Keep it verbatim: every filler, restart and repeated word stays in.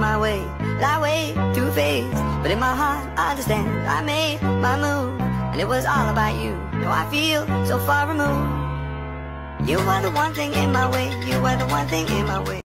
my way, lie way too faced. But in my heart, I understand, I made my move, and it was all about you. Now I feel so far removed. You were the one thing in my way, you were the one thing in my way.